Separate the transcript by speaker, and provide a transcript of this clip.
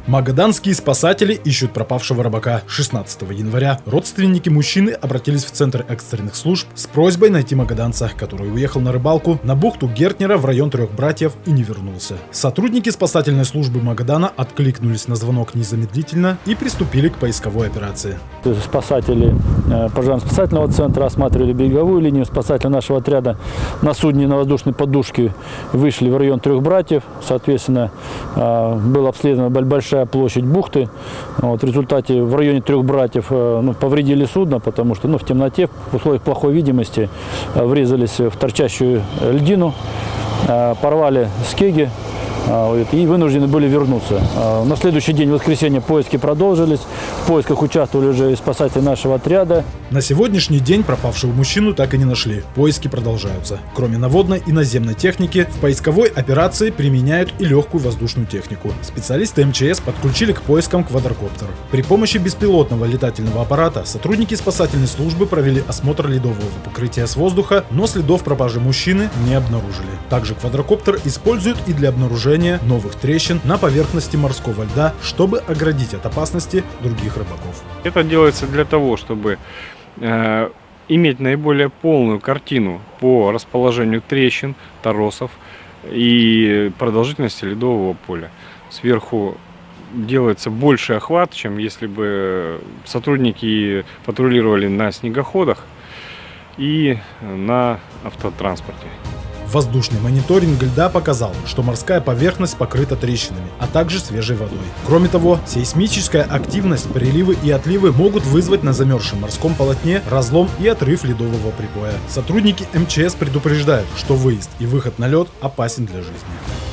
Speaker 1: Магаданские спасатели ищут пропавшего рыбака. 16 января родственники мужчины обратились в Центр экстренных служб с просьбой найти магаданца, который уехал на рыбалку на бухту Гертнера в район Трех Братьев и не вернулся. Сотрудники спасательной службы Магадана откликнулись на звонок незамедлительно и приступили к поисковой операции.
Speaker 2: Спасатели пожарно-спасательного центра осматривали береговую линию. Спасатели нашего отряда на судне на воздушной подушке вышли в район Трех Братьев. Соответственно, была обследована большая площадь бухты. В результате в районе Трех Братьев повредили судно, потому что в темноте, в условиях плохой видимости, врезались в торчащую льдину, порвали скеги и вынуждены были вернуться. На следующий день, в воскресенье, поиски продолжились. В поисках участвовали уже и спасатели нашего отряда.
Speaker 1: На сегодняшний день пропавшего мужчину так и не нашли. Поиски продолжаются. Кроме наводной и наземной техники, в поисковой операции применяют и легкую воздушную технику. Специалисты МЧС подключили к поискам квадрокоптер. При помощи беспилотного летательного аппарата сотрудники спасательной службы провели осмотр ледового покрытия с воздуха, но следов пропажи мужчины не обнаружили. Также квадрокоптер используют и для обнаружения новых трещин на поверхности морского льда, чтобы оградить от опасности других рыбаков.
Speaker 3: Это делается для того, чтобы иметь наиболее полную картину по расположению трещин, торосов и продолжительности ледового поля. Сверху делается больший охват, чем если бы сотрудники патрулировали на снегоходах и на автотранспорте.
Speaker 1: Воздушный мониторинг льда показал, что морская поверхность покрыта трещинами, а также свежей водой. Кроме того, сейсмическая активность, приливы и отливы могут вызвать на замерзшем морском полотне разлом и отрыв ледового прибоя. Сотрудники МЧС предупреждают, что выезд и выход на лед опасен для жизни.